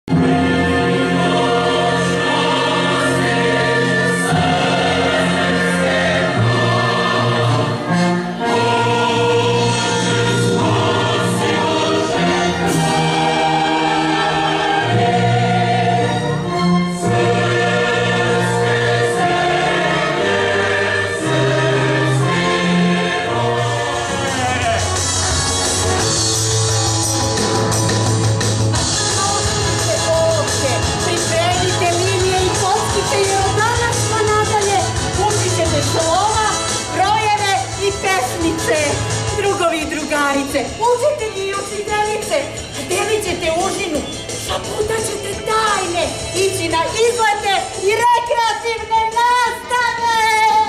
Učitelji i učiteljice, delit ćete užinu, zaputat ćete tajne, ići na izlete i rekreativne nastave!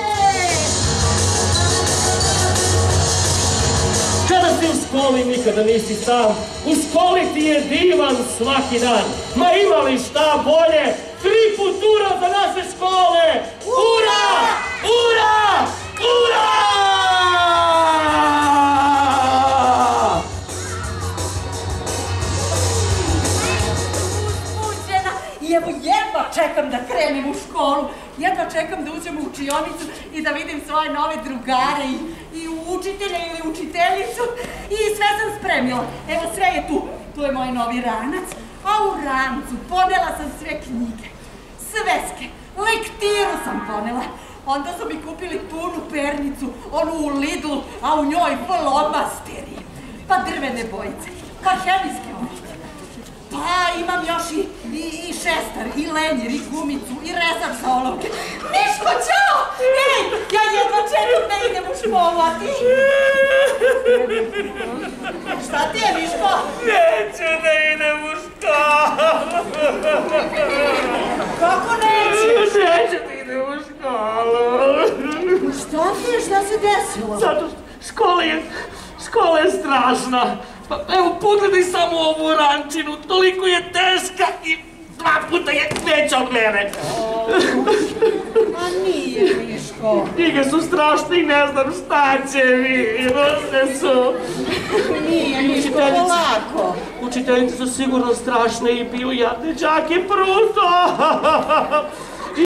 Kada si u školi, nikada nisi sam. U školi ti je divan svaki dan. Ma ima li šta bolje? 3 futura za naše škole! Ura! Ura! Ura! Evo, jedva čekam da krenem u školu, jedva čekam da uđem u učionicu i da vidim svoje nove drugare i učitelja ili učiteljicu i sve sam spremila. Evo, sve je tu. Tu je moj novi ranac, a u rancu ponela sam sve knjige, sveske, lektiru sam ponela. Onda su mi kupili punu pernicu, onu u Lidlu, a u njoj flomasteri, pa drvene bojice, pa hemijske bojice. Pa imam još i šestar, i lenjer, i gumicu, i rezar za olovke. Miško, čao! Ej, ja jedva čekam da idem u školu, a ti? Šta ti je, Miško? Neću da idem u školu! Kako nećeš? Neću da idem u školu! Šta ti je, šta se desilo? Zato što škola je strašna. Pa evo, pogledaj samo ovu rančinu, toliko je teška i 2 puta je veća od mene. A nije, Miško. Knjige su strašne i ne znam šta će mi, vrste su. Nije, Miško, polako. Učiteljice su sigurno strašne i biju jadne đake pruto.